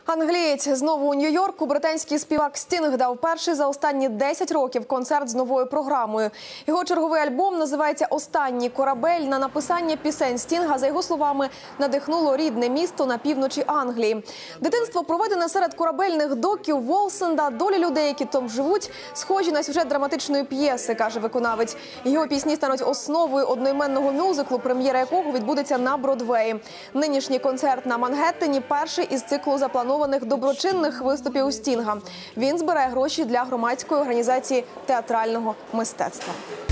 Англієць знову у Нью-Йорку. Британський співак Стінг дав перший за останні 10 років концерт з новою програмою. Його черговий альбом називається «Останній корабель». На написання пісень Стінга, за його словами, надихнуло рідне місто на півночі Англії. Дитинство проведене серед корабельних доків Волсенда, долі людей, які там живуть, схожі на сюжет драматичної п'єси, каже виконавець. Його пісні стануть основою одноіменного мюзиклу, прем'єра якого відбудеться на Бродвеї. Нинішній концерт на Мангеттені – перший із циклу запланованих доброчинних виступів у Стінга. Він збирає гроші для громадської організації театрального мистецтва.